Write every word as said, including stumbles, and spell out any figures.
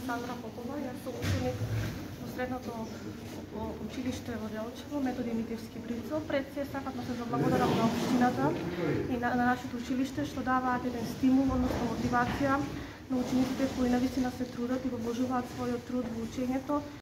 Сандра Попова, јас сум ученик во средното училиште во Делчево, Методи Митевски Брицо. Пред се сакав да се заблагодарам на општината и на, на нашето училиште што даваат еден стимул, односно мотивација на учениците кои навистина се трудат и го вложуваат својот труд во учењето